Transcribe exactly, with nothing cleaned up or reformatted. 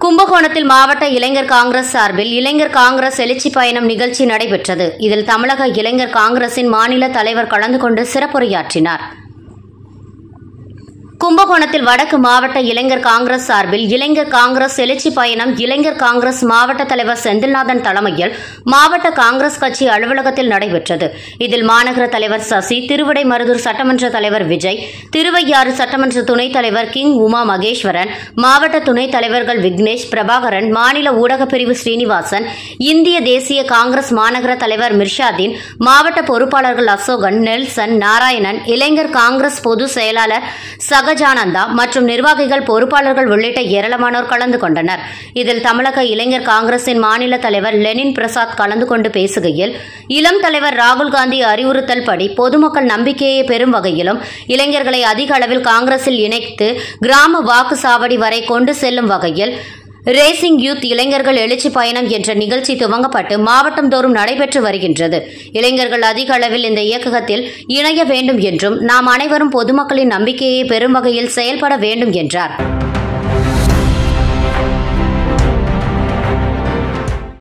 கும்பகோணத்தில் மாவட்ட இளைஞர் காங்கிரஸ் சார்பில் இளைஞர் காங்கிரஸ் எழுச்சி பயணம் நிகழ்ச்சி நடைபெற்றது. இதில் தமிழக இளைஞர் காங்கிரசின் மாநில தலைவர் கலந்து கொண்டு சிறப்புரையாற்றினார். கும்பகோணத்தில் வடக்கு மாவட்ட இளைஞர் காங்கிரஸ் சார்பில் இளைஞர் காங்கிரஸ் எழுச்சி பயணம் இளைஞர் காங்கிரஸ் மாவட்ட தலைவர் செந்தில்நாதன் தலைமையில் மாவட்ட காங்கிரஸ் கட்சி அலுவலகத்தில் நடைபெற்றது. இதில் மாநகர தலைவர் சசி, திருவிடைமருதூர் சட்டமன்ற தலைவர் விஜய், திருவையாறு சட்டமன்ற துணைத் தலைவர் கிங் உமா மகேஸ்வரன், மாவட்ட துணைத் தலைவர்கள் விக்னேஷ், பிரபாகரன், மாநில ஊடகப் பிரிவு ஸ்ரீனிவாசன், இந்திய தேசிய காங்கிரஸ் மாநகர தலைவர் மிர்ஷாதீன், மாவட்ட பொறுப்பாளர்கள் அசோகன், நெல்சன், நாராயணன், இளைஞர் காங்கிரஸ் பொதுச் செயலாளர் சகஜானந்தா மற்றும் நிர்வாகிகள், பொறுப்பாளர்கள் உள்ளிட்ட ஏராளமானோர் கலந்து கொண்டனர். இதில் தமிழக இளைஞர் காங்கிரசின் மாநில தலைவர் லெனின் பிரசாத் கலந்து கொண்டு பேசுகையில், இளம் தலைவர் ராகுல் காந்தி அறிவுறுத்தல் படி பொதுமக்கள் நம்பிக்கையை பெறும் வகையிலும் இளைஞர்களை அதிக அளவில் காங்கிரஸில் இணைத்து கிராம வாக்கு சாவடி வரை கொண்டு செல்லும் வகையில் ரேசிங் யூத் இளைஞர்கள் எழுச்சி பயணம் என்ற நிகழ்ச்சி துவங்கப்பட்டு மாவட்டம் தோறும் நடைபெற்று வருகின்றது. இளைஞர்கள் அதிக அளவில் இந்த இயக்கத்தில் இணைய வேண்டும் என்றும் நாம் அனைவரும் பொதுமக்களின் நம்பிக்கையை பெறும் வகையில் செயல்பட வேண்டும் என்றார்.